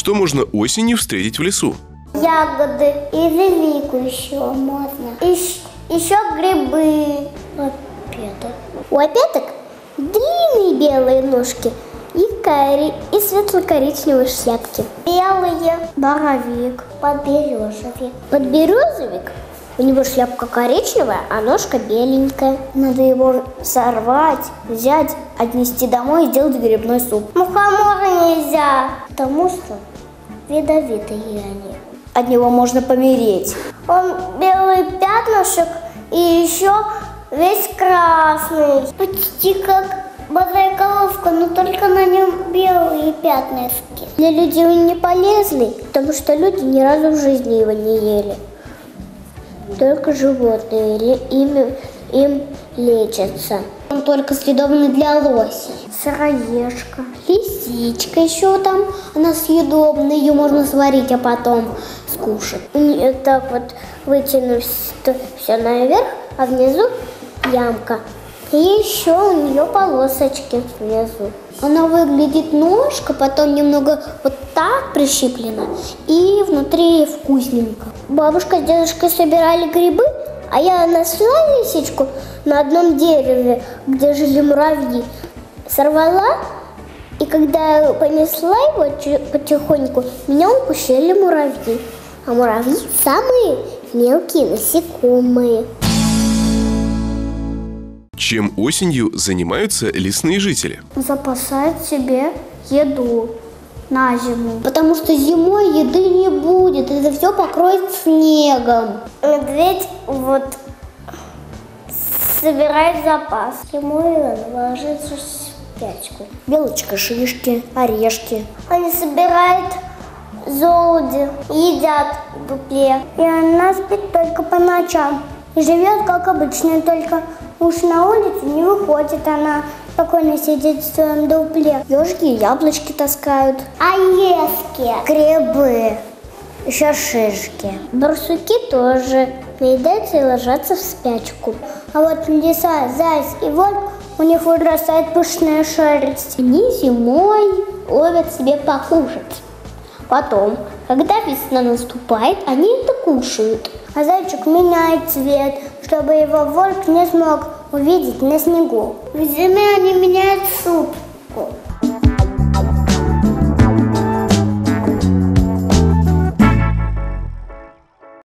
Что можно осенью встретить в лесу? Ягоды, ежевику еще можно. Еще грибы. У опяток длинные белые ножки и светло-коричневые шляпки. Белые боровик, подберезовик. Подберезовик, у него шляпка коричневая, а ножка беленькая. Надо его сорвать, взять, отнести домой и сделать грибной суп. Мухомора нельзя, потому что ядовитые они. От него можно помереть. Он белый пятнышек и еще весь красный. Почти как бодрая головка, но только на нем белые пятнышки. Для людей он не полезный, потому что люди ни разу в жизни его не ели. Только животные им лечатся. Он только съедобный для лосей. Сыроежка, лисичка еще там, она съедобная, ее можно сварить, а потом скушать. И так вот вытянув все наверх, а внизу ямка. И еще у нее полосочки внизу. Она выглядит ножка, потом немного вот так прищиплена, и внутри вкусненько. Бабушка с дедушкой собирали грибы, а я нашла лисичку на одном дереве, где жили муравьи. Сорвала, и когда понесла его потихоньку, меня укусили муравьи. А муравьи самые мелкие насекомые. Чем осенью занимаются лесные жители? Запасают себе еду на зиму. Потому что зимой еды не будет, это все покроет снегом. Медведь вот собирает запас. Зимой он ложится в спячку. Белочка, шишки, орешки. Они собирают желуди, едят в дупле. И она спит только по ночам. И живет как обычно, только уж на улицу не выходит, она спокойно сидит в своем дупле. Ежики яблочки таскают. Орешки. Грибы. Еще шишки. Барсуки тоже наедаются и ложатся в спячку. А вот лиса, заяц и волк, у них вырастает пышная шерсть. Они зимой ловят себе покушать. Потом, когда весна наступает, они это кушают. А зайчик меняет цвет, чтобы его волк не смог увидеть на снегу. В зиме они меняют шубку.